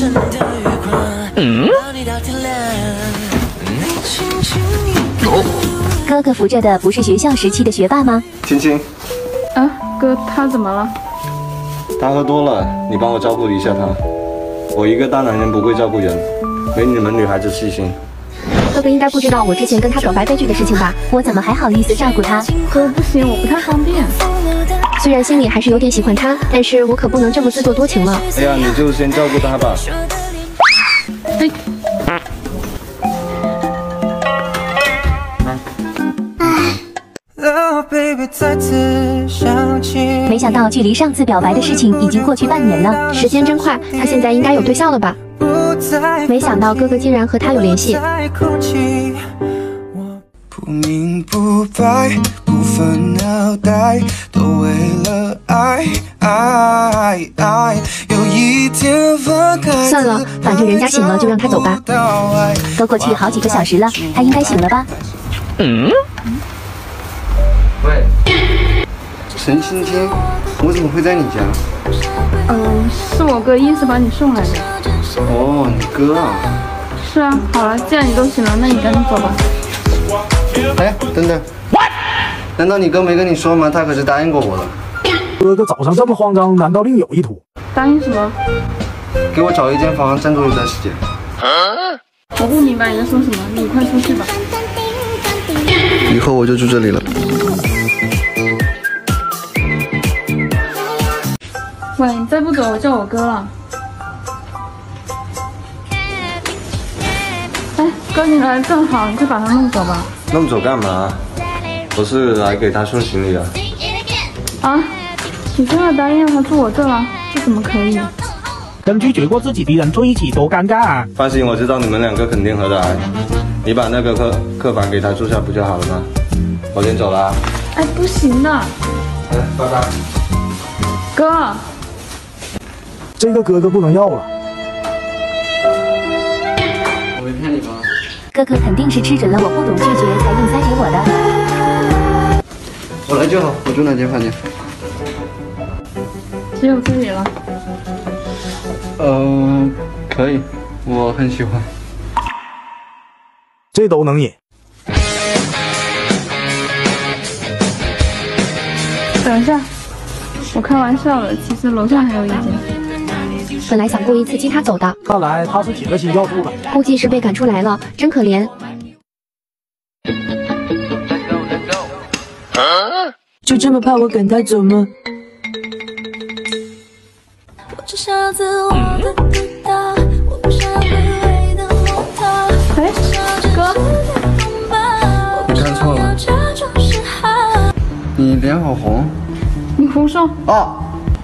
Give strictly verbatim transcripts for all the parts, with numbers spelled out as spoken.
嗯？ 哥哥扶着的不是学校时期的学霸吗？ 青青， 啊，哥，他怎么了？ 他喝多了，你帮我照顾一下他。我一个大男人不会照顾人，没你们女孩子细心。 哥哥应该不知道我之前跟他表白悲剧的事情吧？我怎么还好意思照顾他？ 哥，不行，我不太方便。 虽然心里还是有点喜欢他，但是我可不能这么自作多情了。 哎呀，你就先照顾他吧。 嘿。 没想到距离上次表白的事情已经过去半年了，时间真快。他现在应该有对象了吧？没想到哥哥竟然和他有联系。 不明不白，不分脑袋，都为了爱爱爱。有一天分开。 算了，反正人家醒了就让他走吧。都过去好几个小时了，他应该醒了吧？ 嗯？ 喂，陈青青，我怎么会在你家？ 嗯、呃，是我哥硬是把你送来的。 哦，你哥啊？ 是啊，好了，既然你都醒了，那你赶紧走吧。 哎，等等，难道你哥没跟你说吗？他可是答应过我的。 哥哥早上这么慌张，难道另有意图？ 答应什么？ 给我找一间房暂住一段时间。 我不明白你在说什么，你快出去吧。 以后我就住这里了。 喂，你再不走，我叫我哥了。哎，哥，你来正好，你快把他弄走吧。 弄走干嘛？我是来给他送行李的。 啊？你现在答应让他住我这了，这怎么可以？ 跟拒绝过自己的人住一起多尴尬啊！ 放心，我知道你们两个肯定合得来。你把那个客客房给他住下不就好了吗？我先走了。 哎，不行的。 哎，拜拜。 哥。 这个哥哥不能要了。 我没骗你吧？ 哥哥肯定是吃准了我不懂拒绝，才硬塞给我的。 我来就好，我住哪间房间？ 只有这里了。 呃，可以，我很喜欢。 这都能引。 等一下，我开玩笑的，其实楼下还有一间。 本来想故意刺激他走的， 看来他是铁了心要住的， 估计是被赶出来了，真可怜。 就这么怕我赶他走吗？ 哎，哥， 你看错了，你脸好红。 你胡说！ 啊！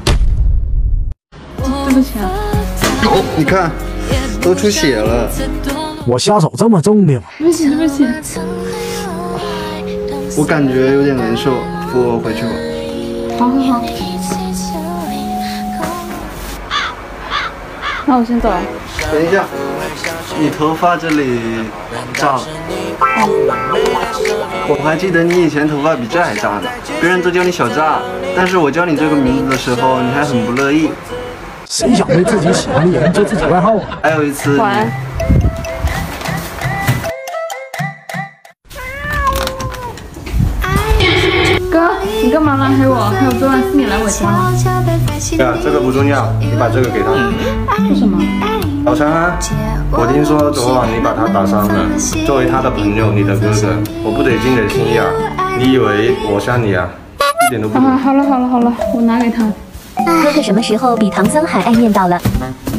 对不起啊。 你看，都出血了。 我下手这么重的吗？ 对不起，对不起。 我感觉有点难受，扶我回去吧。 好好好。那我先走了。 等一下，你头发这里炸了。我还记得你以前头发比这还炸呢，别人都叫你小炸，但是我叫你这个名字的时候，你还很不乐意。 谁想对自己喜欢的人做自己外号啊？ 还有一次， 晚安。哥，你干嘛拉黑我？还有昨晚是你来我家吗？ 对啊，这个不重要，你把这个给他。 做什么？ 老陈啊，我听说昨晚你把他打伤了。作为他的朋友，你的哥哥，我不得尽点心意啊！你以为我像你啊？一点都不懂。 啊，好了好了好了，我拿给他。 哥哥什么时候比唐僧还爱念叨了？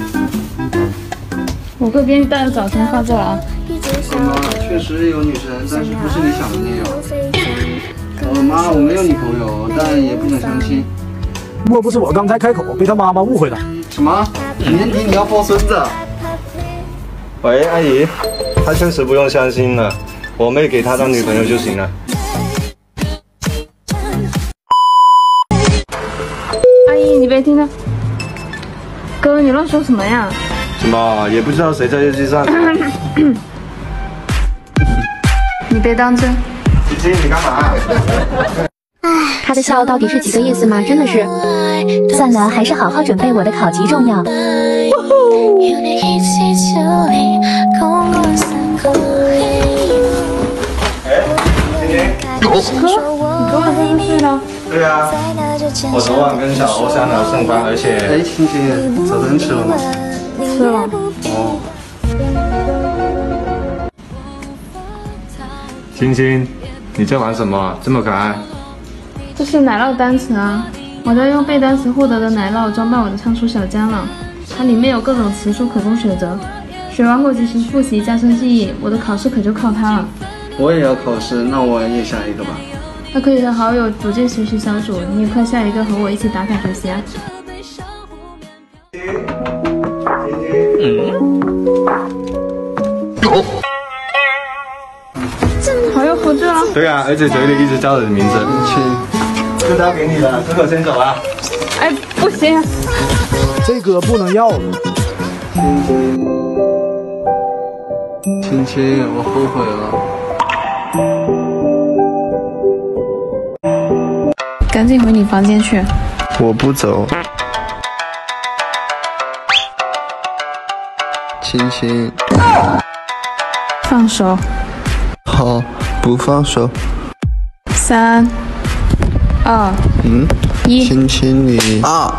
我哥给你带的早餐放这了啊。 老妈，确实有女神，但是不是你想的那样。老妈，我没有女朋友，但也不想相亲。 莫不是我刚才开口被他妈妈误会了？ 什么？年底你要抱孙子？喂，阿姨，他确实不用相亲了，我妹给他当女朋友就行了。 阿姨，你别听他。哥，你乱说什么呀？ 什么？也不知道谁在日记上。 你别当真。 琪琪，你干嘛？ 他的笑到底是几个意思吗？真的是，算了，还是好好准备我的考级重要。 哥，你昨晚在这睡了？ 对啊，我昨晚跟小欧商量升班，而且……哎，青青，早餐吃了吗？ 吃了。 哦。青青，你在玩什么？这么可爱？ 这是奶酪单词啊！我在用背单词获得的奶酪装扮我的仓鼠小江了，它里面有各种词书可供选择，学完后及时复习，加深记忆。我的考试可就靠它了。 我也要考试，那我也下一个吧。 它可以和好友组建学习小组，你也快下一个和我一起打卡学习啊！ 嗯。 好友复制了。 对啊，而且嘴里一直叫着你名字。亲，这刀给你了，哥哥先走了。 哎，不行， 这个不能要。 青青，我后悔了。 赶紧回你房间去。 我不走。青青， 放手。 好，不放手。 三、二、 嗯， 一。 青青你啊！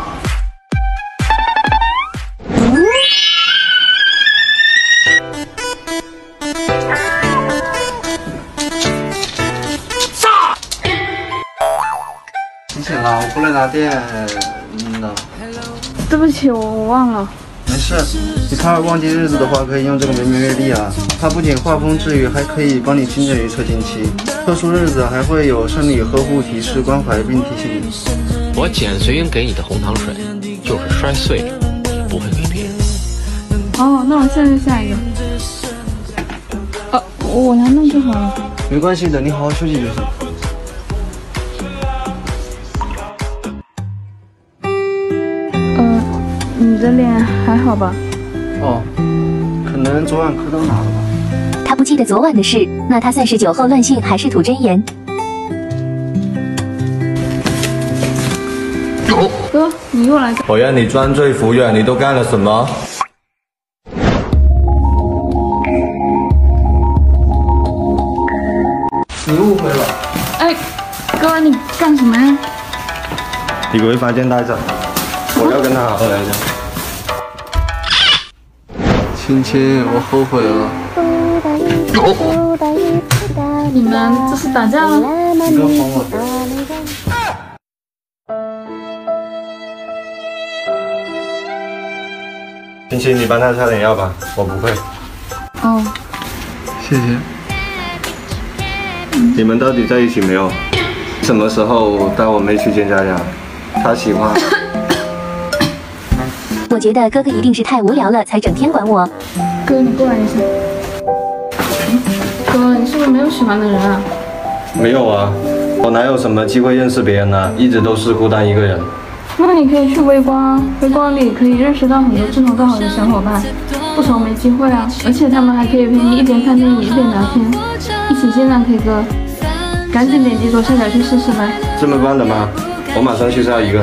几点了？我过来拿电呢。 对不起，我我忘了。 没事，你怕忘记日子的话，可以用这个绵绵日历啊。它不仅画风治愈，还可以帮你精准预测近期。特殊日子还会有生理呵护提示关怀，并提醒你。 我剪随缘给你的红糖水，就是摔碎了也不会给别人。 哦，那我现在就下一个。哦，我来弄就好了。 没关系的，你好好休息就行。 呃，你的脸还好吧？ 哦，可能昨晚磕到哪了吧。 他不记得昨晚的事，那他算是酒后乱性，还是吐真言？ 哥，你又来干？ 我让你专罪服软，你都干了什么？ 你误会了。 哎，哥，你干什么呀？ 你回房间待着，我要跟他好好聊聊。 青青，我后悔了。 你们这是打架了？ 你不要慌我。 青青，你帮他擦点药吧，我不会。 哦， 谢谢。 你们到底在一起没有？什么时候带我妹去见佳佳？她喜欢。 我觉得哥哥一定是太无聊了，才整天管我。 哥，你过来一下。哥，你是不是没有喜欢的人啊？ 没有啊，我哪有什么机会认识别人呢？一直都是孤单一个人。 那你可以去微光啊，微光里可以认识到很多志同道合的小伙伴，不愁没机会啊。而且他们还可以陪你一边看电影一边聊天，一起欣赏 K 歌。赶紧点击左下角去试试呗。 这么棒的吗？我马上去下一个。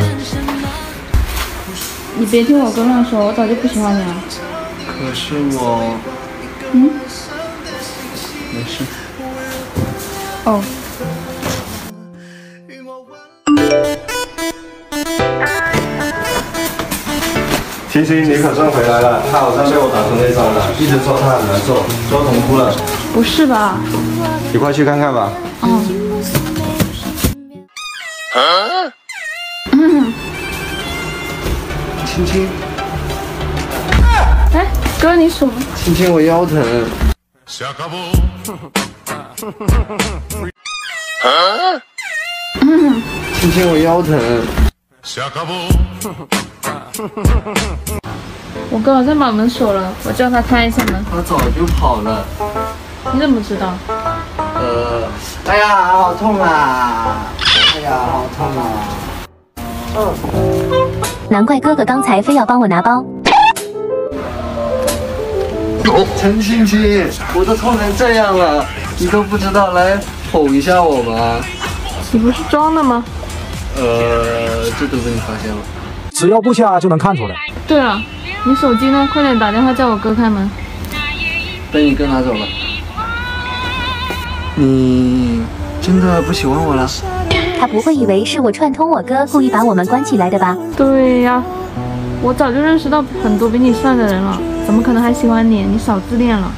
你别听我哥乱说，我早就不喜欢你了。 可是我…… 嗯？ 没事。 哦。 青青，你可算回来了。他好像被我打成那张了，一直说他很难受，说疼哭了。 不是吧？ 你快去看看吧。 嗯。嗯。 青青。 哎，哥，你手。 青青，我腰疼。 嗯。 青青，我腰疼。 我哥好像把门锁了，我叫他开一下门。 他早就跑了。 你怎么知道？ 呃，哎呀，好痛啊！哎呀，好痛啊！ 嗯。难怪哥哥刚才非要帮我拿包。 陈青青，我都痛成这样了，你都不知道来哄一下我吗？ 你不是装的吗？ 呃，这都被你发现了。 只要不瞎就能看出来。 对了， 你手机呢？快点打电话叫我哥开门。 被你哥拿走了。你真的不喜欢我了？ 他不会以为是我串通我哥故意把我们关起来的吧？ 对呀，我早就认识到很多比你帅的人了，怎么可能还喜欢你？你少自恋了。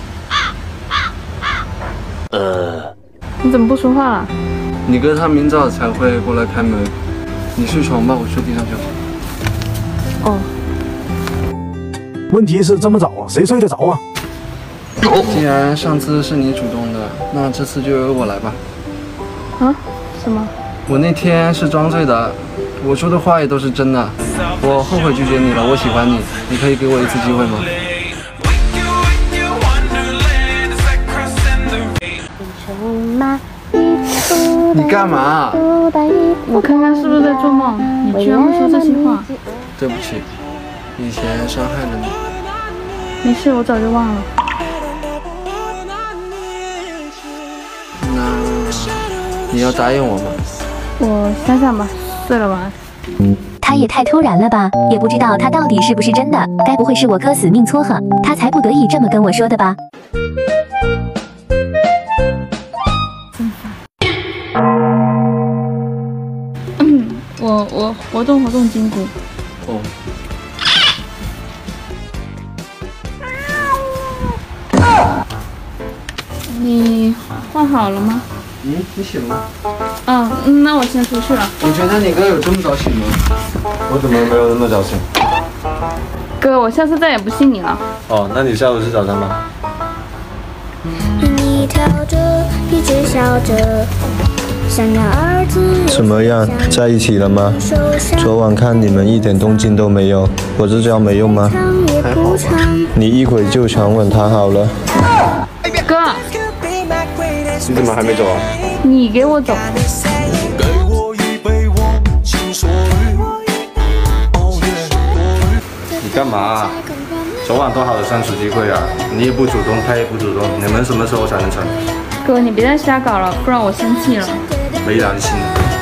呃，你怎么不说话了？ 你哥他明早才会过来开门，你睡床吧，我睡地上就好。 哦。 问题是这么早，谁睡得着啊？ 既然上次是你主动的，那这次就由我来吧。 啊？什么？ 我那天是装醉的，我说的话也都是真的。我后悔拒绝你了，我喜欢你，你可以给我一次机会吗？你干嘛？ 我看看是不是在做梦，你居然会说这些话。 对不起，以前伤害了你。 没事，我早就忘了。 那你要答应我吗？ 我想想吧，睡了吧。 他也太突然了吧，也不知道他到底是不是真的，该不会是我哥死命撮合，他才不得已这么跟我说的吧？ 嗯，我我活动活动筋骨。 哦。 你换好了吗？ 嗯，你醒了？ 嗯，那我先出去了。 我觉得你哥有这么早醒吗？ 我怎么没有那么早醒？ 哥，我下次再也不信你了。 哦，那你下午吃早餐吧。怎么样，在一起了吗？昨晚看你们一点动静都没有，我这招没用吗？ 还好吧。 你一会就强吻她好了。 哥， 你怎么还没走啊？ 你给我走。 你干嘛啊？昨晚多好的相处机会啊！你也不主动，他也不主动，你们什么时候才能成？ 哥，你别再瞎搞了，不然我生气了。 没良心！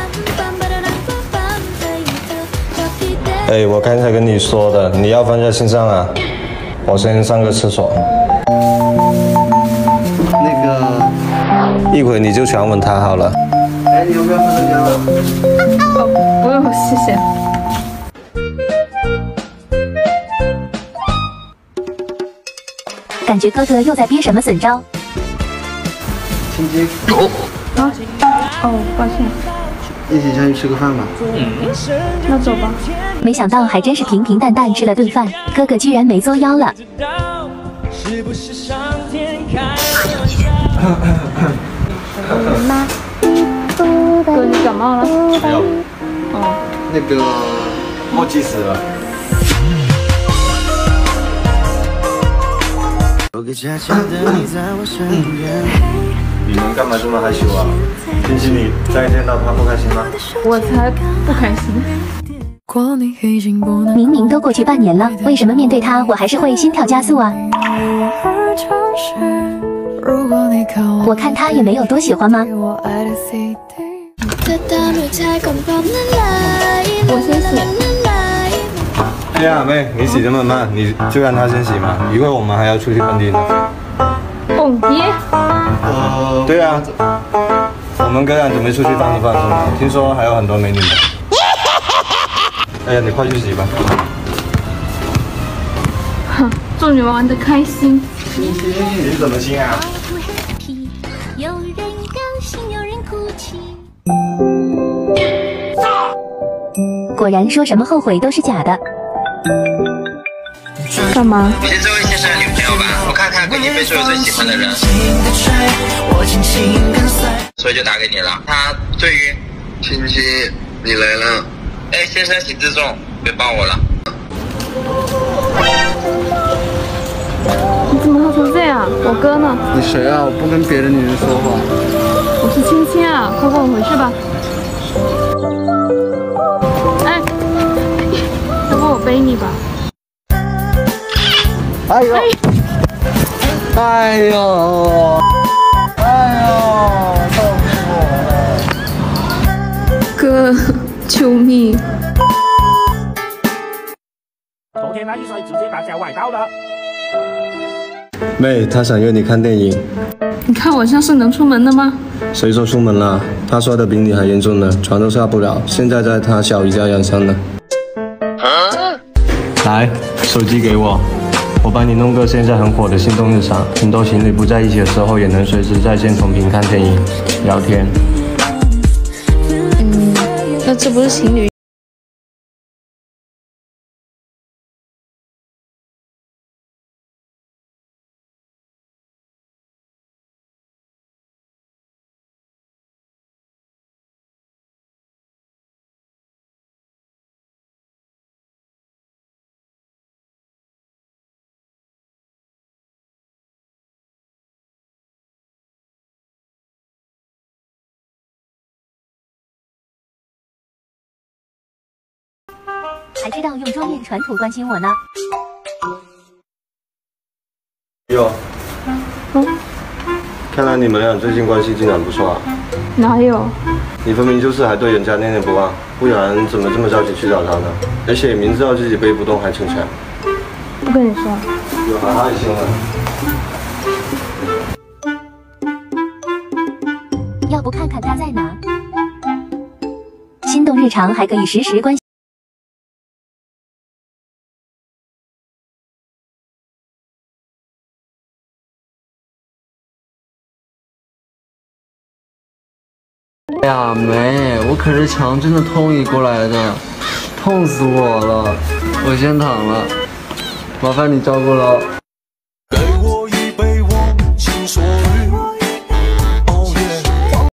哎，我刚才跟你说的，你要放在心上啊！我先上个厕所。 那个， 一会你就强吻她好了。 哎，你要不要回家了？ 哦，不用，谢谢。 感觉哥哥又在憋什么损招。 亲亲。 啊？哦，抱歉。 一起下去吃个饭吧。 嗯，那走吧。 没想到还真是平平淡淡吃了顿饭，哥哥居然没作妖了。 哥，你感冒了？ 没有。 哦。 那个， 默契死了。你们干嘛这么害羞啊？星期你再见到他不开心吗？ 我才不开心。 明明都过去半年了，为什么面对他我还是会心跳加速啊？我看他也没有多喜欢吗？ 我先洗。 哎呀，妹，你洗这么慢，你就让他先洗嘛，一会儿我们还要出去蹦迪呢。 蹦迪？ 呃， 对啊，我们哥俩准备出去放松放松，听说还有很多美女呢。哎呀，你快去洗吧。 哼，祝你们玩得开心。 你是怎么亲啊？ 有人高兴，有人哭泣。果然说什么后悔都是假的。 干嘛？ 你是这位先生的女朋友吧？我看看跟你分手有最喜欢的人，所以就打给你了。他对于亲亲，你来了。 哎，先生请自重，别抱我了。 你怎么喝成这样？我哥呢？ 你谁啊？我不跟别的女人说话。 我是青青啊，快跟我回去吧。哎，要不我背你吧。 哎呦！哎呦！哎呦！痛苦！ 哥，救命！ 头天那一摔直接大脚崴到了。 妹，他想约你看电影。 你看我像是能出门的吗？ 谁说出门了？他摔得比你还严重呢，床都下不了，现在在他小姨家养伤呢。来，手机给我，我帮你弄个现在很火的心动日常，很多情侣不在一起的时候也能随时在线同屏看电影、聊天。 嗯，那这不是情侣？ 还知道用桌面传图关心我呢。 哟，嗯，看来你们俩最近关系竟然不错啊。 哪有？ 你分明就是还对人家念念不忘，不然怎么这么着急去找他呢？而且明知道自己背不动还逞强。 不跟你说。 有还害羞呢。要不看看他在哪？心动日常还可以实时关心。 哎呀，妹，我可是强真的同意过来的，痛死我了！我先躺了，麻烦你照顾了。给我